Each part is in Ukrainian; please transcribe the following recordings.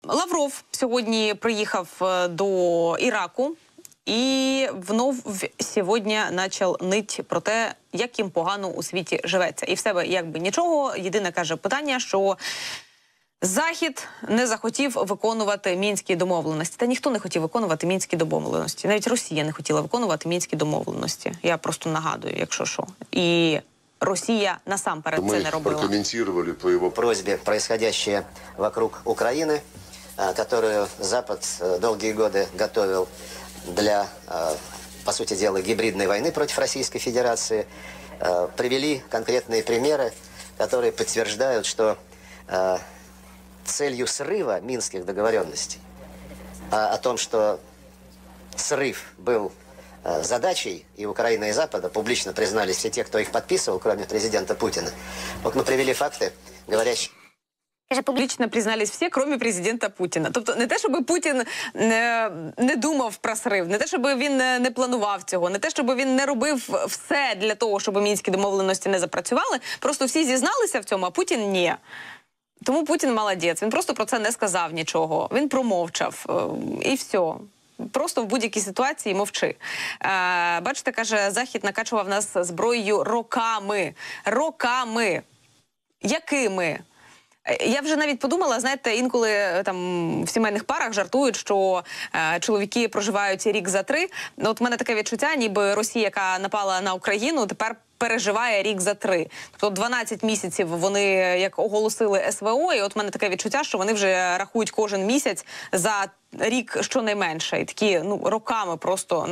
Лавров сьогодні приїхав до Іраку і вновь сьогодні почав нити про те, як їм погано у світі живеться. І в себе якби нічого. Єдине, каже, питання, що Захід не захотів виконувати Мінські домовленості. Та ніхто не хотів виконувати Мінські домовленості. Навіть Росія не хотіла виконувати Мінські домовленості. Я просто нагадую, якщо що. І Россия насамперед це не робила. Мы прокомментировали по его просьбе происходящее вокруг Украины, которую Запад долгие годы готовил для, по сути дела, гибридной войны против Российской Федерации, привели конкретные примеры, которые подтверждают, что целью срыва минских договоренностей, о том, что срыв был задачей, и Украина, и Запада публично признались все те, кто их подписывал, кроме президента Путина. Вот мы привели факты, говорящие... Публічно признались всі, крім президента Путіна. Тобто не те, щоб Путін не думав про срив, не те, щоб він не планував цього, не те, щоб він не робив все для того, щоб Мінські домовленості не запрацювали. Просто всі зізналися в цьому, а Путін – ні. Тому Путін молодець. Він просто про це не сказав нічого. Він промовчав. І все. Просто в будь-якій ситуації мовчи. Бачите, каже, Захід накачував нас зброєю роками. Роками. Якими? Я вже навіть подумала, знаєте, інколи там в сімейних парах жартують, що чоловіки проживають рік за три. От в мене таке відчуття, ніби Росія, яка напала на Україну, тепер переживає рік за три. Тобто 12 місяців вони як оголосили СВО, і от в мене таке відчуття, що вони вже рахують кожен місяць за рік щонайменше. І такі, роками просто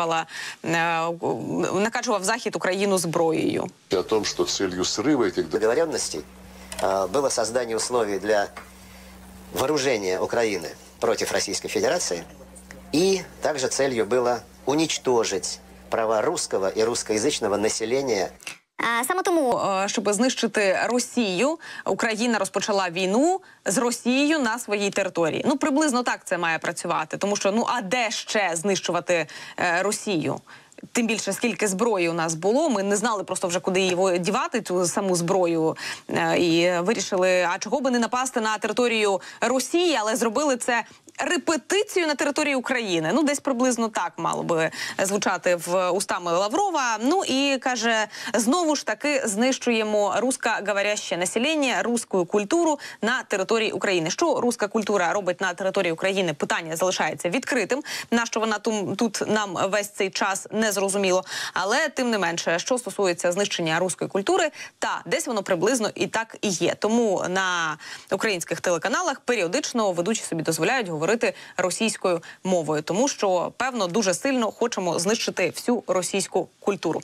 накачував Захід Україну зброєю. О том, что целью срыва этих договоренностей было создание условий для вооружения Украины против Российской Федерации, и также целью было уничтожить права русского и русскоязычного населения. Саме тому, щоб знищити Росію, Україна розпочала війну з Росією на своїй території. Приблизно так це має працювати. Тому що, а де ще знищувати Росію? Тим більше, скільки зброї у нас було, ми не знали просто вже, куди її дівати, цю саму зброю. І вирішили, а чого би не напасти на територію Росії, але зробили це репетицію на території України. Десь приблизно так мало би звучати устами Лаврова. І, каже, знову ж таки знищуємо русскоговоряще населення, русську культуру на території України. Що руська культура робить на території України? Питання залишається відкритим. Нащо вона тут нам весь цей час не зрозуміло. Але, тим не менше, що стосується знищення руської культури, десь воно приблизно і так і є. Тому на українських телеканалах періодично ведучі собі дозволяють говорити російською мовою, тому що, певно, дуже сильно хочемо знищити всю російську культуру.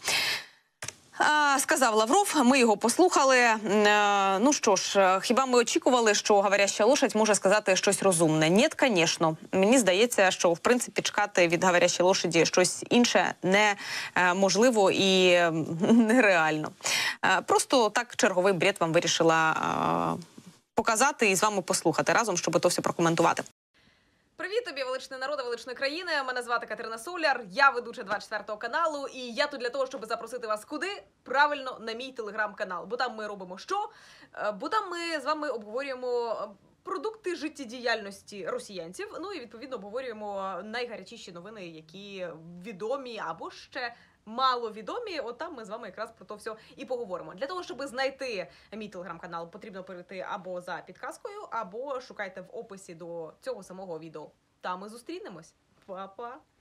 Сказав Лавров, ми його послухали. Що ж, хіба ми очікували, що говоряща лошадь може сказати щось розумне? Ні, звісно. Мені здається, що, в принципі, чекати від говорящої лошаді щось інше неможливо і нереально. Просто так черговий бред вам вирішила показати і з вами послухати разом, щоб то все прокоментувати. Привіт тобі, величний народи, величної країни. Мене звати Катерина Соляр, я ведуча 24 каналу. І я тут для того, щоб запросити вас куди? Правильно, на мій телеграм-канал. Бо там ми робимо що? Бо там ми з вами обговорюємо продукти життєдіяльності росіянців. І, відповідно, обговорюємо найгарячіші новини, які відомі або ще маловідомі. От там ми з вами якраз про то все і поговоримо. Для того, щоб знайти мій телеграм-канал, потрібно перейти або за підказкою, або шукайте в описі до цього самого відео. Там ми зустрінемось. Па-па!